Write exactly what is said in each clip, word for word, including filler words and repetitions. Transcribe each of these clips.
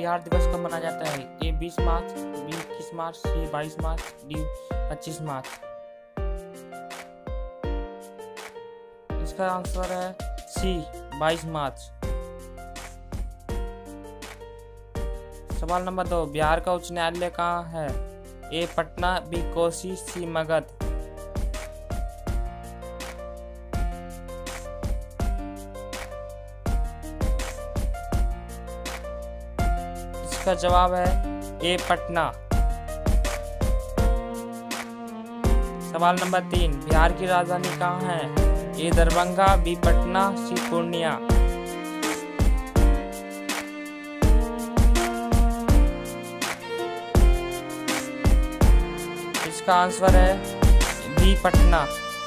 बिहार दिवस कब मनाया जाता है? ए बीस मार्च, बी इक्कीस मार्च, सी बाईस मार्च, डी पच्चीस मार्च। इसका आंसर है सी बाईस मार्च। सवाल नंबर दो, बिहार का उच्च न्यायालय कहाँ है? A Patna, B Kosi, C Magadh. इसका जवाब है ए पटना। सवाल नंबर तीन, बिहार की राजधानी कहाँ है? A Darbhanga, B Patna, C Purnia. इसका आंसर है बी पटना।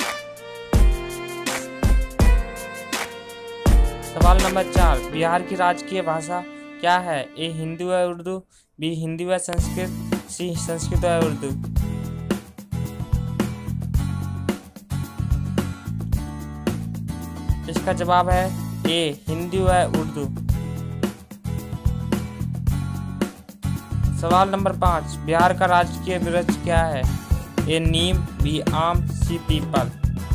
सवाल नंबर चार, बिहार की राजकीय भाषा क्या है? ए हिंदी व उर्दू, बी हिंदी व संस्कृत, सी संस्कृत व उर्दू। इसका जवाब है ए हिंदी व उर्दू। सवाल नंबर पाँच, बिहार का राजकीय वृक्ष क्या है? ए नीम, बी आम, सी पीपल।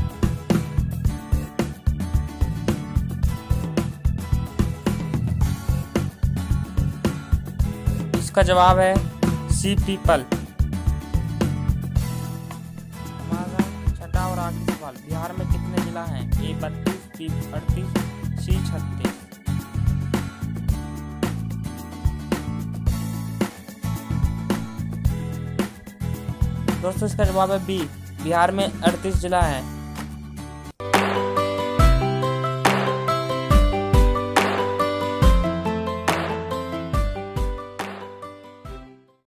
इसका जवाब है सी पीपल। हमारा छठा और आखिरी सवाल, बिहार में कितने जिला हैं? ए बत्तीस, बी अड़तीस, सी छत्तीस। दोस्तों इसका जवाब है बी, बिहार में अड़तीस जिला है।